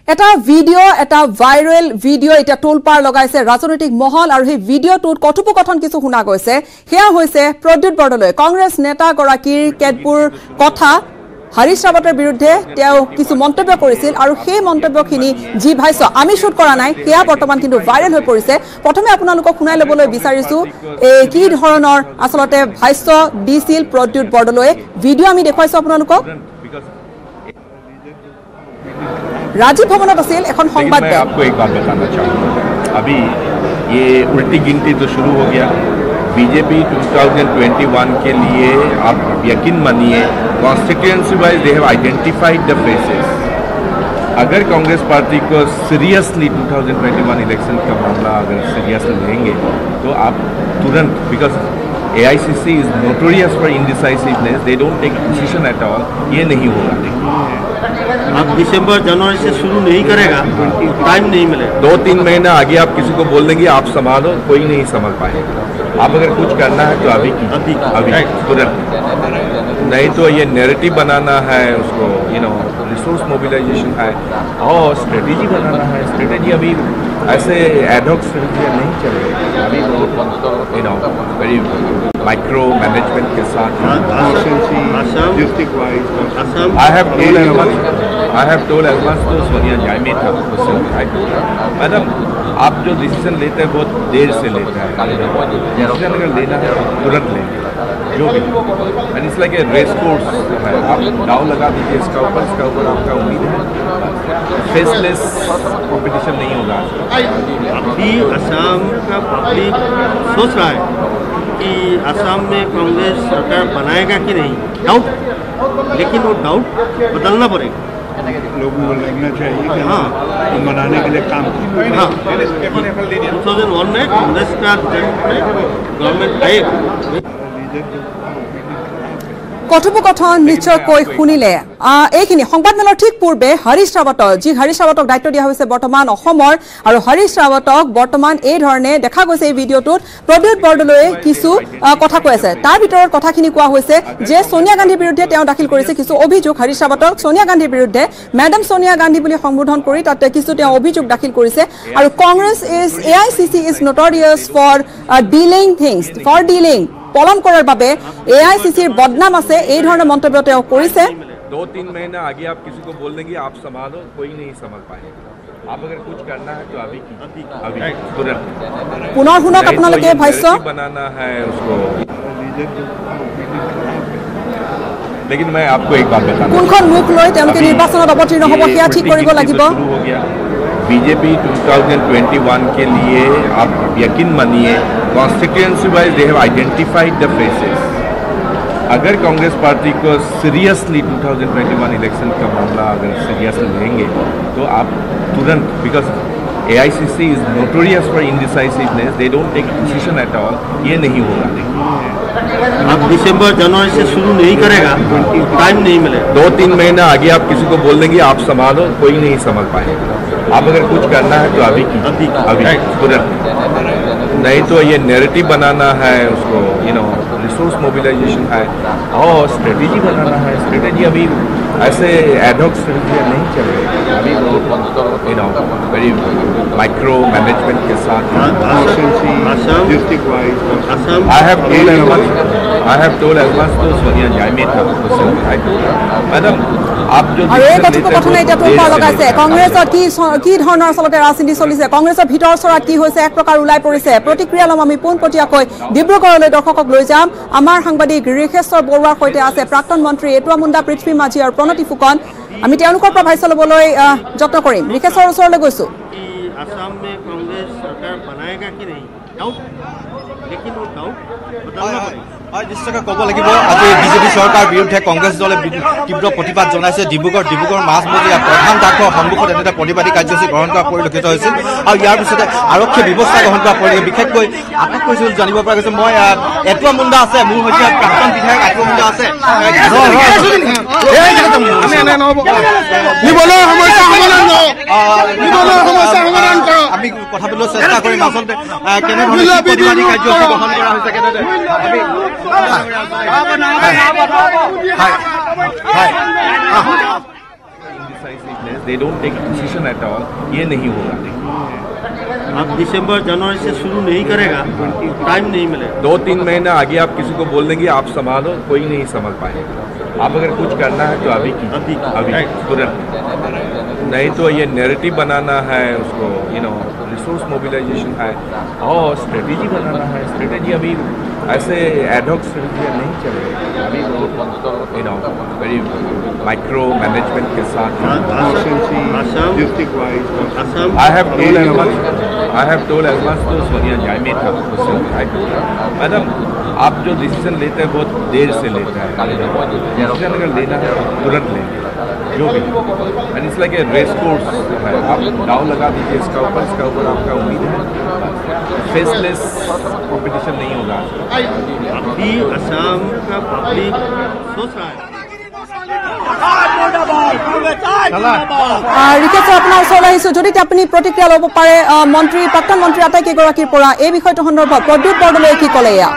এটা ভিডিও এটা viral video এটা টোলপাৰ লগাইছে ৰাজনৈতিক মহল আৰু সেই ভিডিওটোত কথোপকথন কিছু শুনা গৈছে হেয়া হৈছে প্ৰদ্যুৎ বৰদলৈ কংগ্ৰেছ নেতা গৰাকীৰ কেতবোৰ কথা হৰিশ ৰাৱতৰ বিৰুদ্ধে তেওঁ কিছু মন্তব্য কৰিছিল আৰু সেই মন্তব্যখিনি জি ভাইছ আমি শুট কৰা নাই হেয়া বৰ্তমান কিন্তু ভাইৰেল হৈ পৰিছে প্ৰথমে আপোনালোকক শুনাই ল'বলৈ বিচাৰিছো এই কি ধৰণৰ আসলতে ভাইছ দিছিল প্ৰদ্যুৎ বৰদলৈ ভিডিও আমি দেখুৱাইছো আপোনালোকক राजीव भवन एखन संवाद मैं आपको एक बात बताना चाहूँगा अभी ये उल्टी गिनती तो शुरू हो गया बीजेपी 2021 के लिए आप यकीन मानिए constituency wise they have identified the faces अगर कांग्रेस पार्टी को सीरियसली 2021 इलेक्शन का मामला अगर सीरियसली लेंगे तो आप तुरंत because AICC is notorious for indecisiveness. They don't take decision at all. ये नहीं होगा अब दिसंबर जनवरी से शुरू नहीं करेगा टाइम नहीं मिलेगा 2-3 महीना आगे आप किसी को बोल देंगे आप संभालो कोई नहीं संभाल पाएगा आप अगर कुछ करना है तो अभी तुरंत नहीं तो ये नैरेटिव बनाना है उसको रिसोर्स मोबिलाइजेशन है और स्ट्रेटेजी बनाना है स्ट्रेटेजी अभी ऐसे एडहॉक स्ट्रेटेजी नहीं चलेगी अभी वेरी माइक्रो मैनेजमेंट के साथ I have told as much to Sonia जायमे था मैडम आप जो डिसीजन लेते हैं बहुत देर से लेते हैं डिसीजन अगर लेना है तुरंत लेंगे जो भी and it's like a race course है आप दाव लगा दीजिए इसका ऊपर आपका उम्मीद है फेसलेस कंपटीशन नहीं होगा अभी असम का पब्लिक सोच रहा है कि असम में कांग्रेस सरकार बनाएगा कि नहीं डाउट लेकिन वो डाउट बदलना पड़ेगा लोगों को लगना चाहिए कि हाँ मनाने के लिए काम हाँ 2001 में कांग्रेस का गवर्नमेंट आएगा কথোপকথন নিশ্চয়কৈ শুনিলে এইখিনি সংবাদমেলৰ ঠিক পূৰ্বে হৰিশ ৰাৱতক যি হৰিশ ৰাৱতক দায়িত্ব দিয়া হৈছে বৰ্তমান অসমৰ আৰু হৰিশ ৰাৱতক বৰ্তমান এই ধৰণে দেখা গৈছে এই ভিডিঅ'টোত প্ৰদ্যুৎ বৰদলৈয়ে কিছু কথা কৈ আছে তাৰ ভিতৰত কথাখিনি কোৱা হৈছে যে সোনিয়া গান্ধীৰ বিৰুদ্ধে তেওঁ দাখিল কৰিছে কিছু অভিযোগ হৰিশ ৰাৱতক সোনিয়া গান্ধীৰ বিৰুদ্ধে মেডাম সোনিয়া গান্ধী বুলি সম্বোধন কৰি তাতে কিছু তেওঁ অভিযোগ দাখিল কৰিছে আৰু Congress is AICC is notorious for dealing things for dealing পলম কৰাৰ বাবে AICCৰ বদনাম আছে এই ধৰণৰ মন্তব্য তেওঁ কৰিছে 2-3 महीना आगे आप किसी को बोल देंगे आप संभालो कोई नहीं संभाल पाएगा आप अगर कुछ करना है तो अभी तुरंत पुनः हुनक আপোনালোকে ভাষ্য बनाना है उसको लेकिन मैं आपको एक बात बताना কোনখন মুখ লৈ তেওঁলোকে নিৰ্বাচনত অৱতীৰ্ণ হ'ব সেয়া ঠিক কৰিব লাগিব बीजेपी 2021 के लिए आप यकीन मानिए constituency wise they have identified the faces अगर कांग्रेस पार्टी को सीरियसली 2021 इलेक्शन का मामला अगर सीरियसली लेंगे तो आप तुरंत because AICC is notorious for indecisiveness. They don't take decision at all. ये नहीं होगा अब दिसंबर जनवरी से शुरू नहीं करेगा टाइम नहीं मिलेगा 2-3 महीना आगे आप किसी को बोल देंगे आप संभालो कोई नहीं संभाल पाएगा आप अगर कुछ करना है तो अभी तुरंत नहीं तो ये नैरेटिव बनाना है उसको रिसोर्स मोबिलाइजेशन है और स्ट्रेटेजी बनाना है स्ट्रेटेजी अभी ऐसे एडहॉक स्ट्रेटेजी नहीं चलेगी अभी वेरी माइक्रो मैनेजमेंट के साथ I have told as much to Sonia जायमे था मैडम आप जो কথোপকথন এটা টোলপাৰ লগাইছে কংগ্ৰেছৰ কি ধৰণৰ আসলতে ৰাজনীতি চলিছে কংগ্ৰেছৰ ভিতৰ চৰাত কি হৈছে এক প্ৰকাৰ ওলাই পৰিছে প্ৰতিক্ৰিয়া লম আমি পোনপটীয়াকৈ ডিব্ৰুগড়লৈ দৰ্শকক লৈ যাম আমাৰ সাংবাদিক ঋষেশ্বৰ বৰুৱাৰ সৈতে আছে প্ৰাক্তন মন্ত্ৰী এটুৱা মুণ্ডা পৃথ্বী মাঝি আৰু প্ৰণতি ফুকন আমি তেওঁলোকৰ পৰা ভাষ্য ল'বলৈ যত্ন কৰিম ঋষেশ্বৰ ওচৰলৈ গৈছো असम में कांग्रेस सरकार बनाएगा कि नहीं डाउट लेकिन वो डाउट बदलना पड़ेगा নিশ্চয়কৈ ক'ব লাগিব আজি বিজেপি চৰকাৰৰ বিৰুদ্ধে কংগ্ৰেছ দলে তীব্ৰ প্ৰতিবাদ জনাইছে ডিব্ৰুগড় মাজমজিয়া প্ৰধান ডাকঘৰৰ সন্মুখত এটা প্ৰতিবাদী কাৰ্যসূচী গ্ৰহণ কৰা পৰিলক্ষিত হৈছিল আৰু ইয়াৰ পিছতে আৰক্ষী ব্যৱস্থা গ্ৰহণ কৰা পৰিলক্ষিত বিশেষকৈ আটক কৰিছিল জানিব পৰা গৈছে মই এটুৱা মুণ্ডা আছে মোৰ সৈতে প্ৰাক্তন বিধায়ক এটুৱা মুণ্ডা আছে আমি কথা পাতিবলৈ চেষ্টা কৰিম আচলতে কেনেধৰণে প্ৰতিবাদী কাৰ্যসূচী গ্ৰহণ কৰা হৈছে কেনেদৰে quietness, they don't take decision at all. ये नहीं होगा. अब दिसंबर जनवरी से शुरू नहीं करेगा, टाइम नहीं मिलेगा. 2-3 महीना आगे आप किसी को बोल देंगे आप संभालो, कोई नहीं संभाल पाएगा. आप अगर कुछ करना है तो अभी तुरंत, नहीं तो ये नैरेटिव बनाना है उसको, रिसोर्स मोबिलाइजेशन है और स्ट्रेटेजी बनाना है. स्ट्रेटेजी अभी ऐसे एडहॉक स्ट्रेटेजी नहीं चलेगी. अभी वेरी माइक्रो मैनेजमेंट के साथ. I have told as much to Sonia जायमे था, मैडम आप जो डिसीजन लेते हैं बहुत देर से लेते हैं. डिसीजन अगर लेना है तुरंत लेंगे जो भी. And it's like a race course है. आप दाव लगा दीजिए इसका ऊपर आपका उम्मीद है फेसलेस कंपटीशन नहीं होगा. अभी असम का पब्लिक सोच रहा है. ৰিকেশ আপোনাৰ ওচৰলৈ আহিছোঁ. যদি আপুনি প্ৰতিক্ৰিয়া ল'ব পাৰে প্ৰাক্তন মন্ত্ৰী আটাইকেইগৰাকীৰ পৰা এই বিষয়টো সন্দৰ্ভত প্ৰদ্যুৎ বৰদলৈয়ে কি ক'লে এয়া?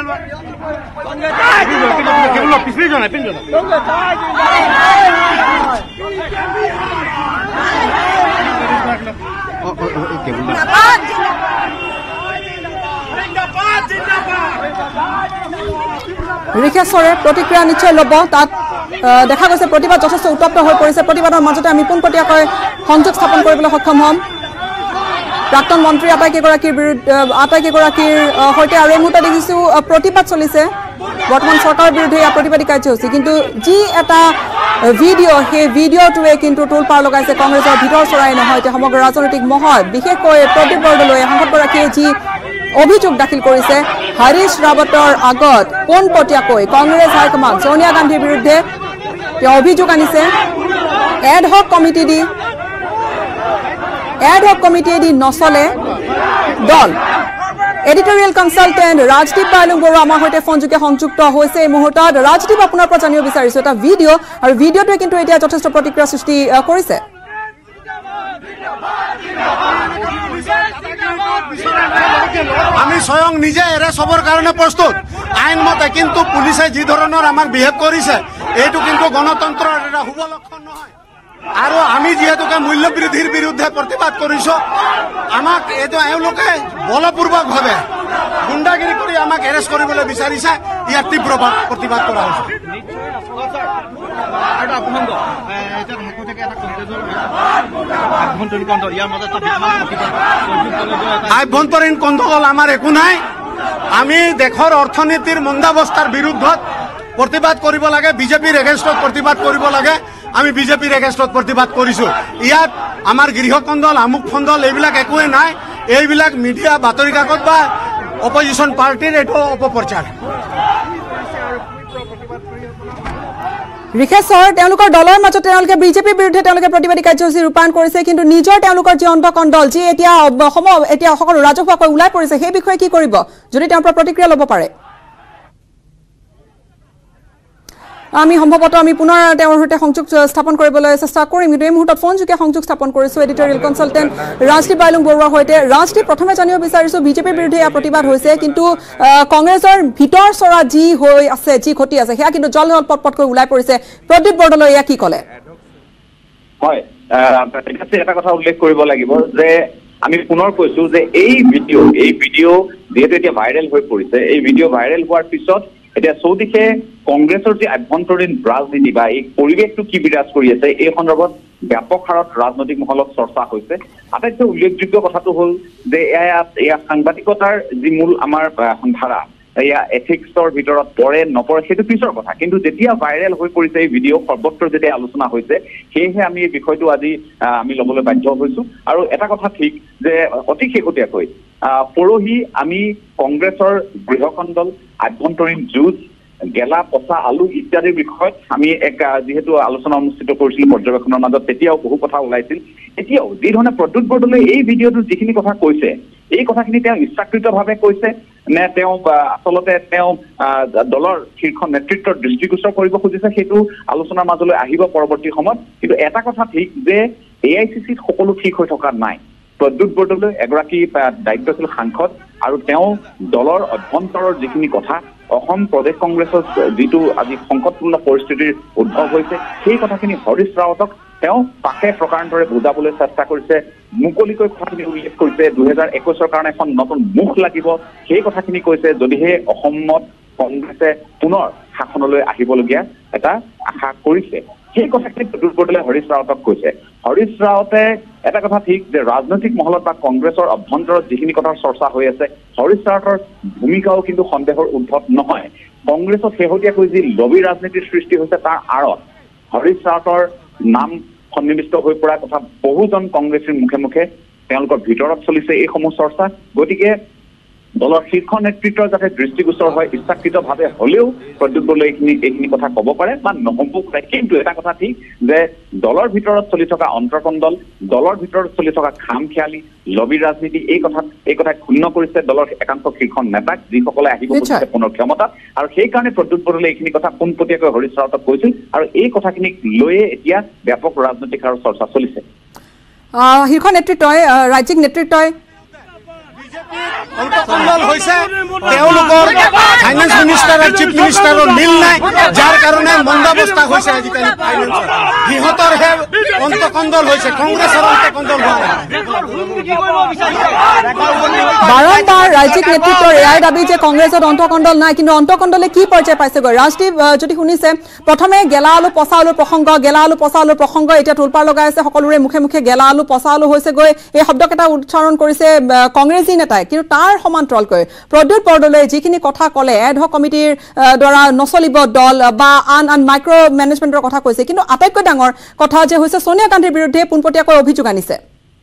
ৰিকেশৰে প্ৰতিক্ৰিয়া নিশ্চয় ল'ব. তাত দেখা গৈছে প্ৰতিবাদ যথেষ্ট উত্তপ্ত হৈ পৰিছে. প্ৰতিবাদৰ মাজতে আমি পোনপটীয়াকৈ সংযোগ স্থাপন কৰিবলৈ সক্ষম হ'ম প্ৰাক্তন মন্ত্ৰী আটাইকেইগৰাকীৰ সৈতে. আৰু এই মুহূৰ্তত দেখিছোঁ প্ৰতিবাদ চলিছে বৰ্তমান চৰকাৰৰ বিৰুদ্ধে এয়া প্ৰতিবাদী কাৰ্যসূচী. কিন্তু যি এটা ভিডিঅ' সেই ভিডিঅ'টোৱে কিন্তু টোল পাৰ লগাইছে কংগ্ৰেছৰ ভিতৰ চৰাই নহয়, এতিয়া সমগ্ৰ ৰাজনৈতিক মহল, বিশেষকৈ প্ৰদ্যুৎ বৰদলৈয়ে সাংসদগৰাকীয়ে যি অভিযোগ দাখিল কৰিছে হৰীশ ৰাৱতৰ আগত পোনপটীয়াকৈ কংগ্ৰেছ হাইকমাণ্ড সোনিয়া গান্ধীৰ বিৰুদ্ধে তেওঁ অভিযোগ আনিছে. এডহক কমিটিয়ে দি নচলে দল. এডিটৰিয়েল কনচালটেণ্ট ৰাজদীপ পাইলুং বৰুৱা আমাৰ সৈতে ফোনযোগে সংযুক্ত হৈছে এই মুহূৰ্তত. ৰাজদীপ, আপোনাৰ পৰা জানিব বিচাৰিছোঁ এটা ভিডিঅ', আৰু ভিডিঅ'টোৱে কিন্তু এতিয়া যথেষ্ট প্ৰতিক্ৰিয়া সৃষ্টি কৰিছে. আমি স্বয়ং নিজে এৰেষ্ট হবৰ কাৰণে প্ৰস্তুত আইন মতে, কিন্তু পুলিচে যি ধৰণৰ আমাক বিহেভ কৰিছে এইটো কিন্তু গণতন্ত্ৰৰ এটা শুভ লক্ষণ নহয়. আৰু আমি যিহেতুকে মূল্য বৃদ্ধিৰ বিৰুদ্ধে প্ৰতিবাদ কৰিছো, আমাক এইটো এওঁলোকে বলপূৰ্বকভাৱে গুণ্ডাগিৰি কৰি আমাক এৰেষ্ট কৰিবলৈ বিচাৰিছে. ইয়াৰ তীব্ৰ প্ৰতিবাদ কৰা হৈছে. আভ্যন্তৰীণ কন্দল আমাৰ একো নাই. আমি দেশৰ অৰ্থনীতিৰ মন্দাৱস্থাৰ বিৰুদ্ধত প্ৰতিবাদ কৰিব লাগে, বিজেপিৰ এগেইনষ্টত প্ৰতিবাদ কৰিব লাগে. আমি বিজেপিৰ এগেইনষ্টত প্ৰতিবাদ কৰিছো. ইয়াত আমাৰ গৃহকন্দল, আমুক ফন্দল এইবিলাক একোৱেই নাই. এইবিলাক মিডিয়া, বাতৰি কাকত বা অপজিশ্যন পাৰ্টিৰ এইটো অপপ্ৰচাৰ. ৰিকেশৰ তেওঁলোকৰ দলৰ মাজত তেওঁলোকে বিজেপিৰ বিৰুদ্ধে তেওঁলোকে প্ৰতিবাদী কাৰ্যসূচী ৰূপায়ণ কৰিছে, কিন্তু নিজৰ তেওঁলোকৰ যি অন্তকণ্ডল যি এতিয়া সকলো ৰাজহুৱাকৈ ওলাই পৰিছে সেই বিষয়ে কি কৰিব, যদি তেওঁৰ পৰা প্ৰতিক্ৰিয়া ল'ব পাৰে? আমি সম্ভৱতঃ পুনৰ তেওঁৰ সৈতে সংযোগ স্থাপন কৰিবলৈ চেষ্টা কৰিম, কিন্তু এই মুহূৰ্তত ফোনযোগে সংযোগ স্থাপন কৰিছোঁ এডিটৰিয়েল কনচালটেণ্ট ৰাজদীপ পাইলুং বৰুৱাৰ সৈতে. ৰাজদীপ, প্ৰথমে জানিব বিচাৰিছোঁ বিজেপিৰ বিৰুদ্ধে এয়া প্ৰতিবাদ হৈছে, কিন্তু কংগ্ৰেছৰ ভিতৰ চৰা যি হৈ আছে, যি ঘটি আছে সেয়া কিন্তু জল জল পটপটকৈ ওলাই পৰিছে. প্ৰদ্যুৎ বৰদলৈ এয়া কি ক'লে? হয়, এটা কথা উল্লেখ কৰিব লাগিব যে আমি পুনৰ কৈছো যে এই ভিডিঅ' যিহেতু এতিয়া ভাইৰেল হৈ পৰিছে, এই ভিডিঅ' ভাইৰেল হোৱাৰ পিছত এতিয়া চৌদিশে কংগ্ৰেছৰ যি আভ্যন্তৰীণ ৰাজনীতি বা এই পৰিৱেশটো কি বিৰাজ কৰি আছে এই সন্দৰ্ভত ব্যাপক হাৰত ৰাজনৈতিক মহলত চৰ্চা হৈছে. আটাইতকৈ উল্লেখযোগ্য কথাটো হ'ল যে এয়া সাংবাদিকতাৰ যি মূল আমাৰ ধাৰা, এয়া এথিক্সৰ ভিতৰত পৰে নপৰে সেইটো পিছৰ কথা, কিন্তু যেতিয়া ভাইৰেল হৈ পৰিছে এই ভিডিঅ' সৰ্বত্ৰ যেতিয়া আলোচনা হৈছে, সেয়েহে আমি এই বিষয়টো আজি আমি ল'বলৈ বাধ্য হৈছো. আৰু এটা কথা ঠিক যে অতি শেহতীয়াকৈ পৰহি আমি কংগ্ৰেছৰ গৃহকন্দল, আভ্যন্তৰীণ যুঁজ, গেলা পচা আলু ইত্যাদিৰ বিষয়ত আমি যিহেতু আলোচনা অনুষ্ঠিত কৰিছিলো পৰ্যবেক্ষণৰ মাজত, তেতিয়াও বহু কথা ওলাইছিল. এতিয়াও যি ধৰণে প্ৰদ্যুৎ বৰদলৈ এই ভিডিঅ'টোত যিখিনি কথা কৈছে, এই কথাখিনি তেওঁ ইচ্ছাকৃতভাৱে কৈছে নে তেওঁ আচলতে তেওঁ দলৰ শীৰ্ষ নেতৃত্বৰ দৃষ্টিগোচৰ কৰিব খুজিছে, সেইটো আলোচনাৰ মাজলৈ আহিব পৰৱৰ্তী সময়ত. কিন্তু এটা কথা ঠিক যে AICCত সকলো ঠিক হৈ থকা নাই. প্ৰদ্যুৎ বৰদলৈ এগৰাকী দায়িত্বশীল সাংসদ, আৰু তেওঁ দলৰ অভ্যন্তৰৰ যিখিনি কথা, অসম প্ৰদেশ কংগ্ৰেছৰ যিটো আজি সংকটপূৰ্ণ পৰিস্থিতিৰ উদ্ভৱ হৈছে, সেই কথাখিনি হৰীশ ৰাৱতক তেওঁ তাকে প্ৰকাৰান্তৰে বুজাবলৈ চেষ্টা কৰিছে মুকলিকৈ কথাখিনি উল্লেখ কৰিছে 2021 কাৰণে এখন নতুন মুখ লাগিব সেই কথাখিনি কৈছে যদিহে অসমত কংগ্ৰেছে পুনৰ শাসনলৈ আহিবলগীয়া এটা আশা কৰিছে সেই কথাখিনি প্ৰদ্যুৎ বৰদলৈ হৰিশ ৰাৱতক কৈছে হৰিশ ৰাৱতে এটা কথা ঠিক যে ৰাজনৈতিক মহলত বা কংগ্ৰেছৰ অভ্যন্তৰত যিখিনি কথাৰ চৰ্চা হৈ আছে হৰিশ ৰাৱতৰ ভূমিকাও কিন্তু সন্দেহৰ উদ্ভৱ নহয় কংগ্ৰেছত শেহতীয়াকৈ যি লবি ৰাজনীতিৰ সৃষ্টি হৈছে তাৰ আঁৰত হৰিশ ৰাৱতৰ নাম সন্নিৱিষ্ট হৈ পৰা কথা বহুজন কংগ্ৰেছীৰ মুখে মুখে তেওঁলোকৰ ভিতৰত চলিছে এইসমূহ চৰ্চা গতিকে দলৰ শীৰ্ষ নেতৃত্বৰ যাতে দৃষ্টিগোচৰ হয় ইচ্ছাকৃতভাৱে হলেও প্ৰদ্যুৎ বৰদলৈ এইখিনি কথা ক'ব পাৰে বা নহ'ব পাৰে কিন্তু এটা কথা ঠিক যে দলৰ ভিতৰত চলি থকা অন্তৰ্কণ্ডল দলৰ ভিতৰত চলি থকা খামখেয়ালি লবি ৰাজনীতি এই কথা ক্ষুণ্ণ কৰিছে দলৰ একাংশ শীৰ্ষ নেতাক যিসকলে আহিব খুজিছে পুনৰ ক্ষমতাত আৰু সেইকাৰণে প্ৰদ্যুৎ বৰদলৈ এইখিনি কথা পোনপটীয়াকৈ হৰিশ ৰাৱতক কৈছিল আৰু এই কথাখিনিক লৈয়ে এতিয়া ব্যাপক ৰাজনৈতিক আৰু চৰ্চা চলিছে শীৰ্ষ নেতৃত্বই ৰাজ্যিক নেতৃত্বই অন্তকণ্ডল হৈছে তেওঁলোকৰ ফাইনেন্স মিনিষ্টাৰ আৰু চিফ মিনিষ্টাৰৰ মিল নাই যাৰ কাৰণে মন্দাৱস্থা হৈছে আজিকালি ফাইনেন্সৰ সিহঁতৰহে অন্তকণ্ডল হৈছে কংগ্ৰেছৰ অন্তকণ্ডল হোৱা নাই বাৰম্বাৰ ৰাজ্যিক নেতৃত্বৰ এয়াই দাবী যে কংগ্ৰেছত অন্তকণ্ডল নাই কিন্তু অন্তকণ্ডলে কি পৰ্যায় পাইছেগৈ ৰাজদীপ যদি শুনিছে প্ৰথমে গেলা আলু পচা আলুৰ প্ৰসংগ এতিয়া তোলপাৰ লগাই আছে সকলোৰে মুখে মুখে গেলা আলু পচা আলু হৈছেগৈ এই শব্দকেইটা উচ্চাৰণ কৰিছে কংগ্ৰেছী নেতাই কিন্তু তাৰ সমান্তৰালকৈ প্ৰদ্যুৎ বৰদলৈ যিখিনি কথা ক'লে এডহক কমিটিৰ দ্বাৰা নচলিব দল বা আন মাইক্ৰ মেনেজমেণ্টৰ কথা কৈছে কিন্তু আটাইতকৈ ডাঙৰ কথা যে হৈছে সোনিয়া গান্ধীৰ বিৰুদ্ধে পোনপটীয়াকৈ অভিযোগ আনিছে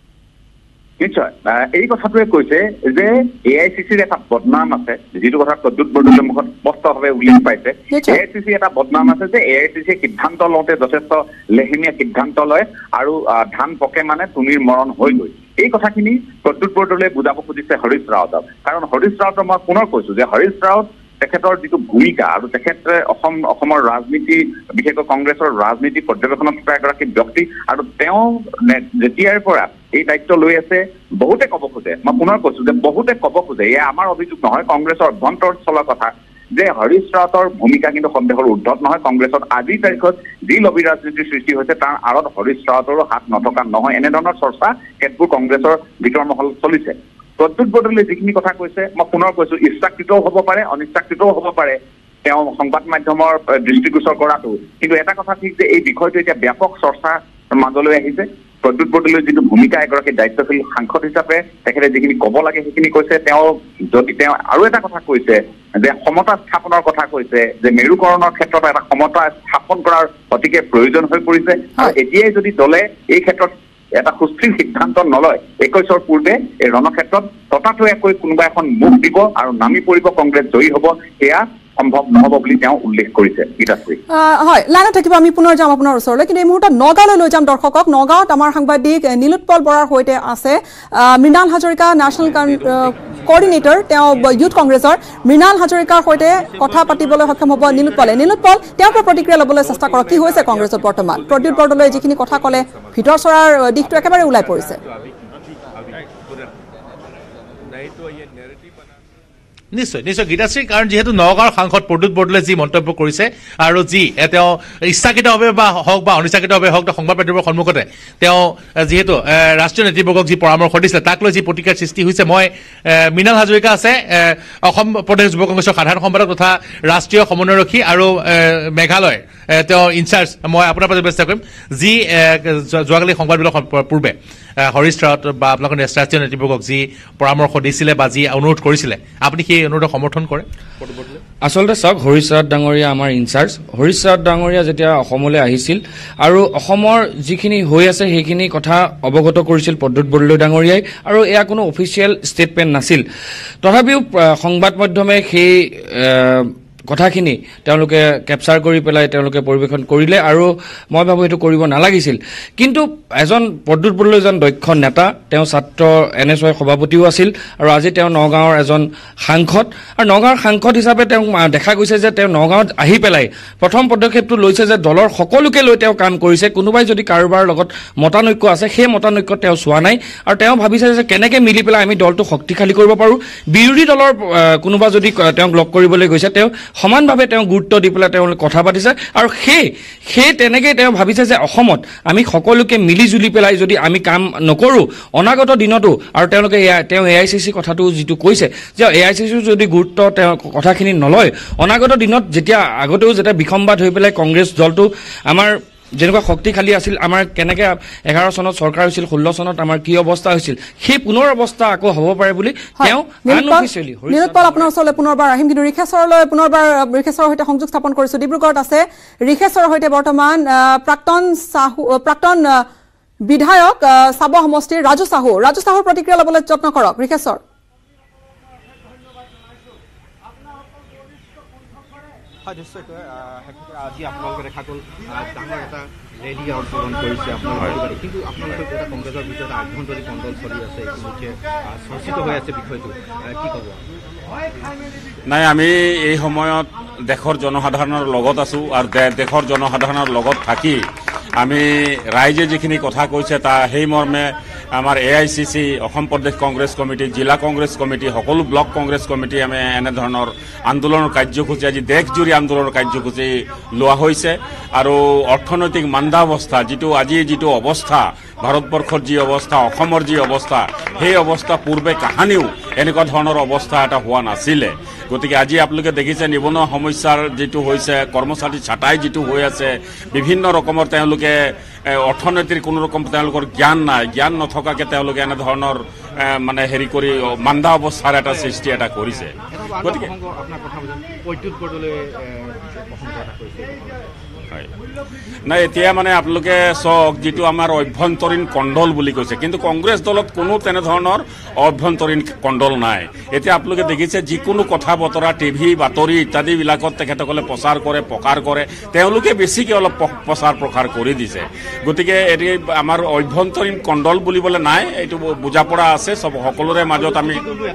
নিশ্চয় এই কথাটোৱে কৈছে যে AICCৰ এটা বদনাম আছে যিটো কথা প্ৰদ্যুৎ বৰদলৈৰ মুখত স্পষ্টভাৱে উল্লেখ পাইছে AICC এটা বদনাম আছে যে AICC সিদ্ধান্ত লওঁতে যথেষ্ট লেহেমীয়া সিদ্ধান্ত লয় আৰু ধান পকে মানে তুমিৰ মৰণ হৈ গৈ এই কথাখিনি প্ৰদ্যুৎ বৰদলৈয়ে বুজাব খুজিছে হৰিশ ৰাৱতক কাৰণ হৰিশ ৰাৱতক মই পুনৰ কৈছো যে হৰিশ ৰাৱত তেখেতৰ যিটো ভূমিকা আৰু তেখেতে অসমৰ ৰাজনীতি বিশেষকৈ কংগ্ৰেছৰ ৰাজনীতি পৰ্যবেক্ষণত থকা এগৰাকী ব্যক্তি আৰু তেওঁ যেতিয়াৰ পৰা এই দায়িত্ব লৈ আছে বহুতে ক'ব খোজে মই পুনৰ কৈছো যে বহুতে ক'ব খোজে এয়া আমাৰ অভিযোগ নহয় কংগ্ৰেছৰ অভ্যন্তৰত চলা কথা যে হৰিশ ৰাৱতৰ ভূমিকা কিন্তু সন্দেহৰ উৰ্ধত নহয় কংগ্ৰেছত আজিৰ তাৰিখত যি লবি ৰাজনীতিৰ সৃষ্টি হৈছে তাৰ আঁৰত হৰিশ ৰাৱতৰো হাত নথকা নহয় এনেধৰণৰ চৰ্চা কেতবোৰ কংগ্ৰেছৰ ভিতৰ মহলত চলিছে প্ৰদ্যুৎ বৰদলৈ যিখিনি কথা কৈছে মই পুনৰ কৈছো ইচ্ছাকৃতও হ'ব পাৰে অনিচ্ছাকৃতও হ'ব পাৰে তেওঁ সংবাদ মাধ্যমৰ দৃষ্টিগোচৰ কৰাটো কিন্তু এটা কথা ঠিক যে এই বিষয়টো এতিয়া ব্যাপক চৰ্চাৰ মাজলৈ আহিছে প্ৰদ্যুৎ বৰদলৈৰ যিটো ভূমিকা এগৰাকী দায়িত্বশীল সাংসদ হিচাপে তেখেতে যিখিনি ক'ব লাগে সেইখিনি কৈছে তেওঁ আৰু এটা কথা কৈছে যে সমতা স্থাপনৰ কথা কৈছে যে মেৰুকৰণৰ ক্ষেত্ৰত এটা সমতা স্থাপন কৰাৰ অতিকে প্ৰয়োজন হৈ পৰিছে আৰু এতিয়াই যদি দলে এই ক্ষেত্ৰত এটা সুস্থিৰ সিদ্ধান্ত নলয় 21ৰ পূৰ্বে এই ৰণক্ষেত্ৰত ততাতৈয়াকৈ কোনোবা এখন মুখ দিব আৰু নামি পৰিব কংগ্ৰেছ জয়ী হ'ব সেয়া সম্ভৱ নহ'ব বুলি তেওঁ উল্লেখ কৰিছে গীতাশ্ৰী হয় লাইনত থাকিব আমি পুনৰ যাম আপোনাৰ ওচৰলৈ কিন্তু এই মুহূৰ্তত নগাঁৱলৈ লৈ যাম দৰ্শকক নগাঁৱত আমাৰ সাংবাদিক নীলোৎপল বৰাৰ সৈতে আছে মৃণাল হাজৰিকা নেশ্যনেল কোঅৰ্ডিনেটৰ তেওঁ ইউথ কংগ্ৰেছৰ মৃণাল হাজৰিকাৰ সৈতে কথা পাতিবলৈ সক্ষম হ'ব নীলোৎপল তেওঁৰ পৰা প্ৰতিক্ৰিয়া ল'বলৈ চেষ্টা কৰক কি হৈছে কংগ্ৰেছত বৰ্তমান প্ৰদ্যুৎ বৰদলৈ যিখিনি কথা ক'লে ভিতৰ চৰাৰ দিশটো একেবাৰে ওলাই পৰিছে নিশ্চয় গীতাশ্ৰী কাৰণ যিহেতু নগাঁৱৰ সাংসদ প্ৰদ্যুৎ বৰদলৈ যি মন্তব্য কৰিছে আৰু যি তেওঁ ইচ্ছাকৃতভাৱে বা হওক বা অনিচ্ছাকৃতভাৱে হওক সংবাদ মাধ্যমৰ সন্মুখতে তেওঁ যিহেতু ৰাষ্ট্ৰীয় নেতৃবৰ্গক যি পৰামৰ্শ দিছিলে তাক লৈ যি প্ৰতিক্ৰিয়াৰ সৃষ্টি হৈছে মই মৃণাল হাজৰিকা আছে অসম প্ৰদেশ যুৱ কংগ্ৰেছৰ সাধাৰণ সম্পাদক তথা ৰাষ্ট্ৰীয় সমন্বয়ৰক্ষী আৰু মেঘালয় তেওঁ ইনচাৰ্জ মই আপোনাৰ পৰা চেষ্টা কৰিম যি যোৱাকালি সংবাদবিলাক পূৰ্বে হৰিশ ৰাৱত বা আপোনালোকৰ ৰাষ্ট্ৰীয় নেতৃবৰ্গক যি পৰামৰ্শ দিছিলে বা যি অনুৰোধ কৰিছিলে আপুনি সেই অনুৰোধক সমৰ্থন কৰে আচলতে চাওক হৰিশ ৰাৱত ডাঙৰীয়া আমাৰ ইনচাৰ্জ হৰিশ ৰাৱত ডাঙৰীয়া যেতিয়া অসমলৈ আহিছিল আৰু অসমৰ যিখিনি হৈ আছে সেইখিনি কথা অৱগত কৰিছিল প্ৰদ্যুৎ বৰদলৈ ডাঙৰীয়াই আৰু এয়া কোনো অফিচিয়েল ষ্টেটমেণ্ট নাছিল তথাপিও সংবাদ মাধ্যমে সেই কথাখিনি তেওঁলোকে কেপচাৰ কৰি পেলাই তেওঁলোকে পৰিৱেশন কৰিলে আৰু মই ভাবোঁ এইটো কৰিব নালাগিছিল কিন্তু এজন প্ৰদ্যুৎ বৰদলৈ এজন দক্ষ নেতা তেওঁ ছাত্ৰ NSY সভাপতিও আছিল আৰু আজি তেওঁ নগাঁৱৰ এজন সাংসদ আৰু নগাঁৱৰ সাংসদ হিচাপে তেওঁ দেখা গৈছে যে তেওঁ নগাঁৱত আহি পেলাই প্ৰথম পদক্ষেপটো লৈছে যে দলৰ সকলোকে লৈ তেওঁ কাম কৰিছে কোনোবাই যদি কাৰোবাৰ লগত মতানৈক্য আছে সেই মতানৈক্য তেওঁ চোৱা নাই আৰু তেওঁ ভাবিছে যে কেনেকৈ মিলি পেলাই আমি দলটো শক্তিশালী কৰিব পাৰোঁ বিৰোধী দলৰ কোনোবা যদি তেওঁক লগ কৰিবলৈ গৈছে তেওঁ সমানভাৱে তেওঁ গুৰুত্ব দি পেলাই তেওঁলোকে কথা পাতিছে আৰু সেই তেনেকৈ তেওঁ ভাবিছে যে অসমত আমি সকলোকে মিলি জুলি পেলাই যদি আমি কাম নকৰোঁ অনাগত দিনতো আৰু তেওঁলোকে তেওঁ AICC কথাটো যিটো কৈছে যে AICC যদি গুৰুত্ব তেওঁ কথাখিনি নলয় অনাগত দিনত যেতিয়া আগতেও যেতিয়া বিসম্বাদ হৈ পেলাই কংগ্ৰেছ দলটো আমাৰ যেনেকুৱা শক্তিশালী আছিল আমাৰ কেনেকৈ 11 চনত চৰকাৰ হৈছিল 16 চনত আমাৰ কি অৱস্থা হৈছিল সেই পুনৰ অৱস্থা আকৌ হ'ব পাৰে বুলি তেওঁ আনঅফিচিয়েলি নিৰুৎপল আপোনাৰ ওচৰলৈ পুনৰবাৰ আহিম কিন্তু ৰিখেশ্বৰলৈ পুনৰবাৰ ৰিখেশ্বৰৰ সৈতে সংযোগ স্থাপন কৰিছো ডিব্ৰুগড়ত আছে ৰিখেশ্বৰৰ সৈতে বৰ্তমান প্ৰাক্তন বিধায়ক সাব সমষ্টিৰ ৰাজু সাহুৰ প্ৰতিক্ৰিয়া ল'বলৈ যত্ন কৰক ৰিখেশ্বৰ নিশ্চয়কৈ আজি আপোনালোকে দেখা গ'ল ডাঙৰ এটা ৰেলী অংশগ্ৰহণ কৰিছে আপোনালোকে কিন্তু আপোনালোকে এটা কংগ্ৰেছৰ ভিতৰত আভ্যন্তৰীণ কণ্ডল চলি আছে ইতিমধ্যে চৰ্চিত হৈ আছে বিষয়টো কি ক'ব নাই আমি এই সময়ত দেশৰ জনসাধাৰণৰ লগত আছোঁ আৰু দেশৰ জনসাধাৰণৰ লগত থাকি আমি ৰাইজে যিখিনি কথা কৈছে সেই মৰ্মে আমাৰ AICC অসম প্ৰদেশ কংগ্ৰেছ কমিটি জিলা কংগ্ৰেছ কমিটি সকলো ব্লক কংগ্ৰেছ কমিটি আমি এনেধৰণৰ আন্দোলনৰ কাৰ্যসূচী আজি দেশজুৰি আন্দোলনৰ কাৰ্যসূচী লোৱা হৈছে আৰু অৰ্থনৈতিক মান্দাৱস্থা যিটো অৱস্থা ভাৰতবৰ্ষৰ যি অৱস্থা অসমৰ যি অৱস্থা সেই অৱস্থা পূৰ্বে কাহানিও এনেকুৱা ধৰণৰ অৱস্থা এটা হোৱা নাছিলে গতিকে আজি আপোনালোকে দেখিছে নিবনুৱা সমস্যাৰ যিটো হৈছে কৰ্মচাৰী ছাঁটাই যিটো হৈ আছে বিভিন্ন ৰকমৰ তেওঁলোকে অৰ্থনীতিৰ কোনো ৰকম তেওঁলোকৰ জ্ঞান নথকাকৈ তেওঁলোকে এনেধৰণৰ মানে হেৰি কৰি মান্দা অৱস্থাৰ এটা সৃষ্টি এটা কৰিছে গতিকে নাই এতিয়া মানে আপোনালোকে চাওক যিটো আমাৰ অভ্যন্তৰীণ কণ্ডল বুলি কৈছে কিন্তু কংগ্ৰেছ দলত কোনো তেনেধৰণৰ অভ্যন্তৰীণ কণ্ডল নাই এতিয়া আপোনালোকে দেখিছে যিকোনো কথা বতৰা টিভি বাতৰি ইত্যাদিবিলাকত তেখেতসকলে প্ৰচাৰ কৰে তেওঁলোকে বেছিকৈ অলপ প্ৰচাৰ প্ৰসাৰ কৰি দিছে গতিকে এটি আমাৰ অভ্যন্তৰীণ কণ্ডল বুলিবলৈ নাই এইটো বুজা পৰা আছে সকলোৰে মাজত আমি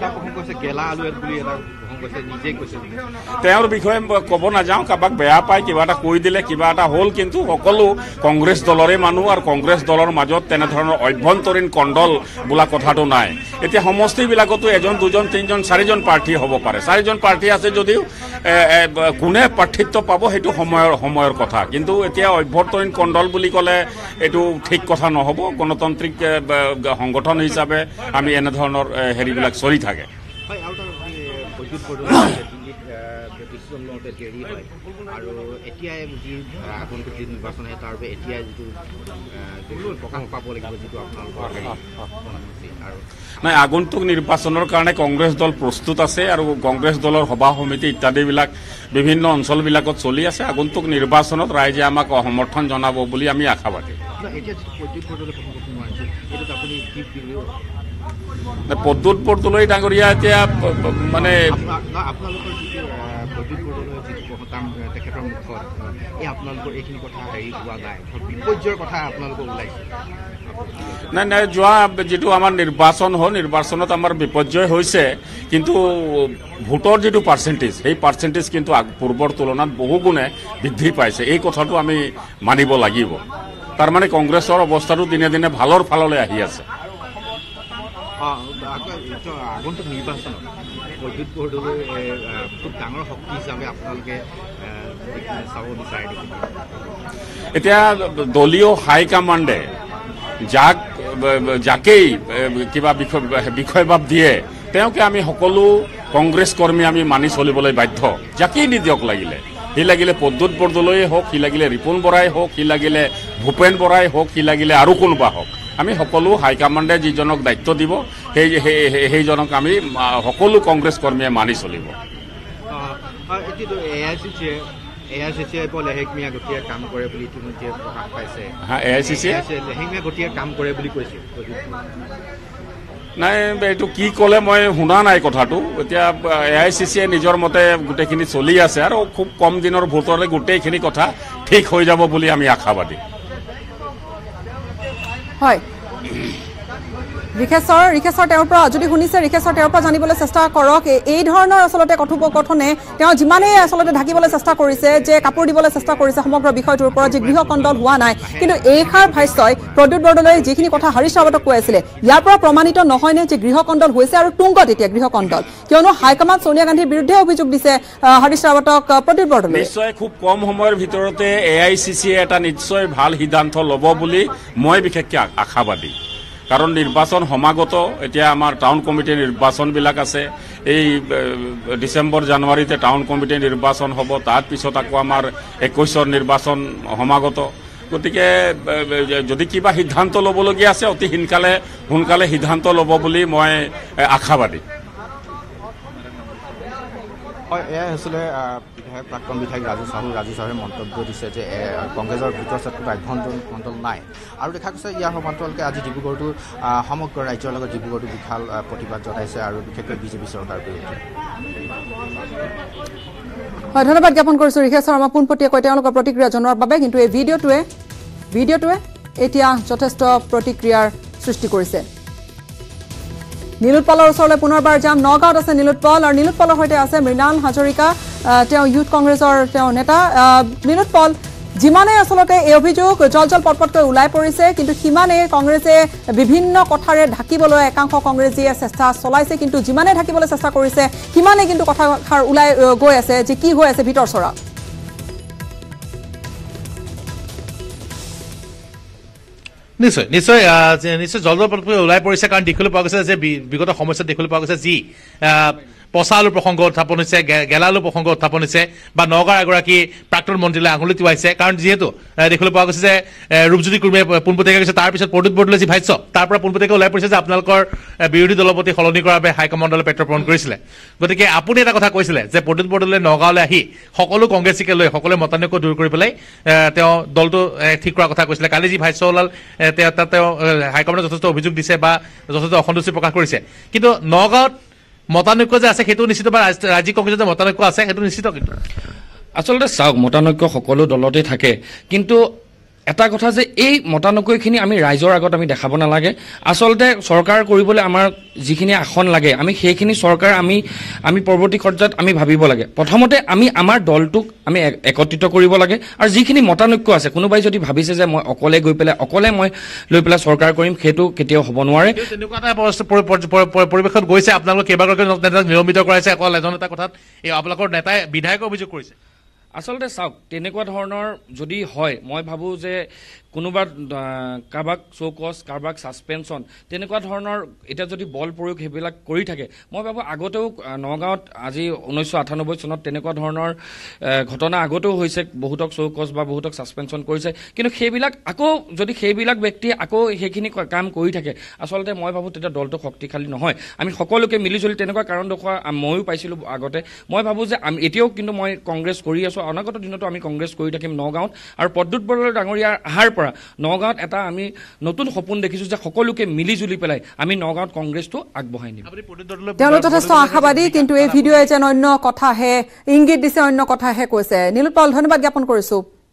তেওঁৰ বিষয়ে ক'ব নাযাওঁ কাৰোবাক বেয়া পায় কিবা এটা কৈ দিলে কিবা এটা হ'ল কিন্তু সকলো কংগ্ৰেছ দলৰে মানুহ আৰু কংগ্ৰেছ দলৰ মাজত তেনেধৰণৰ অভ্যন্তৰীণ কণ্ডল বোলা কথাটো নাই এতিয়া সমষ্টিবিলাকতো 1 2 3 4জন প্ৰাৰ্থী হ'ব পাৰে 4জন প্ৰাৰ্থী আছে যদিও কোনে প্ৰাৰ্থিত্ব পাব সেইটো সময়ৰ কথা কিন্তু এতিয়া অভ্যন্তৰীণ কণ্ডল বুলি ক'লে এইটো ঠিক কথা নহ'ব গণতান্ত্ৰিক সংগঠন হিচাপে আমি এনেধৰণৰ হেৰিবিলাক চলি থাকে দেৰি হয় আৰু এতিয়াই যি আগন্তুক যি নিৰ্বাচন হয় তাৰ বাবে এতিয়াই যিটো প্ৰকাশ পাব লাগিব যিটো আপোনালোকৰ আৰু নাই আগন্তুক নিৰ্বাচনৰ কাৰণে কংগ্ৰেছ দল প্ৰস্তুত আছে আৰু কংগ্ৰেছ দলৰ সভা সমিতি ইত্যাদিবিলাক বিভিন্ন অঞ্চলবিলাকত চলি আছে আগন্তুক নিৰ্বাচনত ৰাইজে আমাক সমৰ্থন জনাব বুলি আমি আশাবাদী প্ৰদ্যুৎ বৰদলৈ ডাঙৰীয়া এতিয়া মানে তেখেতৰ মুখত এই আপোনালোকৰ এইখিনি কথা হেৰি হোৱা নাই বিপৰ্যয়ৰ কথা আপোনালোকৰ ওলাইছে নাই যোৱা যিটো আমাৰ নিৰ্বাচন হ'ল নিৰ্বাচনত আমাৰ বিপৰ্যয় হৈছে কিন্তু ভোটৰ যিটো পাৰ্চেণ্টেজ সেই পাৰ্চেণ্টেজ কিন্তু পূৰ্বৰ তুলনাত বহুগুণে বৃদ্ধি পাইছে এই কথাটো আমি মানিব লাগিব তাৰমানে কংগ্ৰেছৰ অৱস্থাটো দিনে দিনে ভালৰ ফাললৈ আহি আছে আগন্তুক নিৰ্বাচনত প্ৰদ্যুৎ বৰদলৈ খুব ডাঙৰ শক্তি হিচাপে আপোনালোকে চাব বিচাৰে নেকি এতিয়া দলীয় হাইকমাণ্ডে যাকেই কিবা বিষয়বাব দিয়ে তেওঁকে আমি সকলো কংগ্ৰেছ কৰ্মী আমি মানি চলিবলৈ বাধ্য যাকেই নিদিয়ক লাগিলে সি লাগিলে প্ৰদ্যুৎ বৰদলৈয়ে হওক সি লাগিলে ৰিপুণ বৰাই হওক সি লাগিলে ভূপেন বৰাই হওক সি লাগিলে আৰু কোনোবা হওক আমি সকলো হাইকমাণ্ডে যিজনক দায়িত্ব দিব সেইজনক আমি সকলো কংগ্ৰেছ কৰ্মীয়ে মানি চলিব AICC লেহেমীয়া গতিয়ে কাম কৰে বুলি ইতিমধ্যে প্ৰকাশ পাইছে AICC লেহেমীয়া গতিয়ে কাম কৰে বুলি কৈছে নাই এইটো কি ক'লে মই শুনা নাই কথাটো এতিয়া AICCয়ে নিজৰ মতে গোটেইখিনি চলি আছে আৰু খুব কম দিনৰ ভোটৰে গোটেইখিনি কথা ঠিক হৈ যাব বুলি আমি আশাবাদী হয় ৰিকেশৰ তেওঁৰ পৰা যদি শুনিছে ৰিকেশৰ তেওঁৰ পৰা জানিবলৈ চেষ্টা কৰক এই ধৰণৰ আচলতে কথোপকথনে তেওঁ যিমানেই আচলতে ঢাকিবলৈ চেষ্টা কৰিছে যে কাপোৰ দিবলৈ চেষ্টা কৰিছে সমগ্ৰ বিষয়টোৰ ওপৰত যে গৃহকণ্ডল হোৱা নাই কিন্তু এইষাৰ ভাষ্যই প্ৰদ্যুৎ বৰদলৈ যিখিনি কথা হৰীশ ৰাৱতক কৈ আছিলে ইয়াৰ পৰা প্ৰমাণিত নহয়নে যে গৃহকণ্ডল হৈছে আৰু তুংগত এতিয়া গৃহকণ্ডল কিয়নো হাইকমাণ্ড সোনিয়া গান্ধীৰ বিৰুদ্ধে অভিযোগ দিছে হৰীশ ৰাৱতক প্ৰদ্যুৎ বৰদলৈ নিশ্চয় খুব কম সময়ৰ ভিতৰতে AICCয়ে এটা নিশ্চয় ভাল সিদ্ধান্ত ল'ব বুলি মই বিশেষকৈ আশাবাদী কাৰণ নিৰ্বাচন সমাগত এতিয়া আমাৰ টাউন কমিটিৰ নিৰ্বাচনবিলাক আছে এই ডিসেম্বৰ জানুৱাৰীতে টাউন কমিটিৰ নিৰ্বাচন হ'ব তাৰ পিছত আকৌ আমাৰ 21ৰ নিৰ্বাচন সমাগত গতিকে যদি কিবা সিদ্ধান্ত ল'বলগীয়া আছে অতি সোনকালে সিদ্ধান্ত ল'ব বুলি মই আশাবাদী এয়াই হৈছিলে প্ৰাক্তন বিধায়ক ৰাজু চাহুৱে মন্তব্য দিছে যে কংগ্ৰেছৰ ভিতৰত কোনো আভ্যন্তৰীণ নাই আৰু দেখা গৈছে ইয়াৰ সমান্তৰালকৈ আজি ডিব্ৰুগড়তো সমগ্ৰ ৰাজ্যৰ লগত ডিব্ৰুগড়তো বিশাল প্ৰতিবাদ জনাইছে আৰু বিশেষকৈ বিজেপি চৰকাৰৰ বিৰুদ্ধে হয় ধন্যবাদ জ্ঞাপন কৰিছোঁ ৰিকেশ শৰ্মা পোনপটীয়াকৈ তেওঁলোকৰ প্ৰতিক্ৰিয়া জনোৱাৰ বাবে কিন্তু এই ভিডিঅ'টোৱে এতিয়া যথেষ্ট প্ৰতিক্ৰিয়াৰ সৃষ্টি কৰিছে নীলোৎপলৰ ওচৰলৈ পুনৰবাৰ যাম নগাঁৱত আছে নীলোৎপল আৰু নীলোৎপলৰ সৈতে আছে মৃণাল হাজৰিকা তেওঁ ইউথ কংগ্ৰেছৰ তেওঁ নেতা নীলোৎপল যিমানে আচলতে এই অভিযোগ জল পটপটকৈ ওলাই পৰিছে কিন্তু সিমানে কংগ্ৰেছে বিভিন্ন কথাৰে ঢাকিবলৈ একাংশ কংগ্ৰেছীয়ে চেষ্টা চলাইছে কিন্তু যিমানে ঢাকিবলৈ চেষ্টা কৰিছে সিমানে কিন্তু কথাষাৰ ওলাই গৈ আছে যে কি হৈ আছে ভিতৰ চৰা নিশ্চয় জল পটপটকৈ ওলাই পৰিছে কাৰণ দেখিবলৈ পোৱা গৈছে যে বিগত সমস্যাত দেখিবলৈ পোৱা গৈছে যি পচা আলু প্ৰসংগ উত্থাপন হৈছে গেলা আলু প্ৰসংগ উত্থাপন হৈছে বা নগাঁৱৰ এগৰাকী প্ৰাক্তন মন্ত্ৰীলৈ আঙুলি টোৱাইছে কাৰণ যিহেতু দেখিবলৈ পোৱা গৈছে যে ৰূপজ্যোতি কুৰ্মীয়ে পোনপটীয়াকৈ গৈছে তাৰপিছত প্ৰদ্যুৎ বৰদলৈ যি ভাষ্য তাৰ পৰা পোনপটীয়াকৈ ওলাই পৰিছে যে আপোনালোকৰ বিৰোধী দলৰ প্ৰতি সলনি কৰাৰ বাবে হাইকমাণ্ডলৈ পেত্ৰপ্ৰণ কৰিছিলে গতিকে আপুনি এটা কথা কৈছিলে যে প্ৰদ্যুৎ বৰদলৈ নগাঁৱলৈ আহি সকলো কংগ্ৰেছীকে লৈ সকলোৱে মতানৈক্য দূৰ কৰি পেলাই তেওঁ দলটো ঠিক কৰাৰ কথা কৈছিলে কালি যি ভাষ্য ওলাল তেওঁ হাইকমাণ্ডে যথেষ্ট অভিযোগ দিছে বা যথেষ্ট অসন্তুষ্টি প্ৰকাশ কৰিছে কিন্তু নগাঁৱত মতানৈক্য যে আছে সেইটো নিশ্চিত বা ৰাজ্যিক কংগ্ৰেছত যে মতানৈক্য আছে সেইটো নিশ্চিত কিন্তু আচলতে চাওক মতানৈক্য সকলো দলতে থাকে কিন্তু এটা কথা যে এই মতানৈক্যখিনি আমি ৰাইজৰ আগত আমি দেখাব নালাগে আচলতে চৰকাৰ কৰিবলৈ আমাৰ যিখিনি আসন লাগে আমি সেইখিনি চৰকাৰ আমি পৰৱৰ্তী পৰ্যায়ত আমি ভাবিব লাগে প্ৰথমতে আমি আমাৰ দলটোক আমি একত্ৰিত কৰিব লাগে আৰু যিখিনি মতানৈক্য আছে কোনোবাই যদি ভাবিছে যে মই অকলে গৈ পেলাই অকলে মই লৈ পেলাই চৰকাৰ কৰিম সেইটো কেতিয়াও হ'ব নোৱাৰে তেনেকুৱা এটা পৰিৱেশত গৈছে আপোনালোকে কেইবাগৰাকী নেতাক নিয়মিত কৰাইছে অকল এজন এটা কথাত এই আপোনালোকৰ নেতাই বিধায়কে অভিযোগ কৰিছে আচলতে চাওক তেনেকুৱা ধৰণৰ যদি হয় মই ভাবোঁ যে কোনোবা কাৰোবাক চৌকছ কাৰোবাক ছাছপেনশ্যন তেনেকুৱা ধৰণৰ এতিয়া যদি বল প্ৰয়োগ সেইবিলাক কৰি থাকে মই ভাবোঁ আগতেও নগাঁৱত আজি 1998 চনত তেনেকুৱা ধৰণৰ ঘটনা আগতেও হৈছে বহুতক চৌকছ বা বহুতক ছাছপেনশ্যন কৰিছে কিন্তু সেইবিলাক আকৌ যদি সেইবিলাক ব্যক্তিয়ে আকৌ সেইখিনি কাম কৰি থাকে আচলতে মই ভাবোঁ তেতিয়া দলটো শক্তিশালী নহয় আমি সকলোকে মিলিজুলি তেনেকুৱা কাৰণ দেখুওৱা ময়ো পাইছিলোঁ আগতে মই ভাবোঁ যে এতিয়াও কিন্তু মই কংগ্ৰেছ কৰি আছোঁ অনাগত দিনতো আমি কংগ্ৰেছ কৰি থাকিম নগাঁৱত আৰু প্ৰদ্যুৎ বৰদলৈ ডাঙৰীয়াৰ অহাৰ পৰা নগাঁৱত এটা আমি নতুন সপোন দেখিছোঁ যে সকলোকে মিলিজুলি পেলাই আমি নগাঁৱত কংগ্ৰেছটো আগবঢ়াই নিম তেওঁলোক যথেষ্ট আশাবাদী কিন্তু এই ভিডিঅ'য়ে যেন অন্য কথাহে ইংগিত দিছে অন্য কথাহে কৈছে নীলোৎপল ধন্যবাদ জ্ঞাপন কৰিছোঁ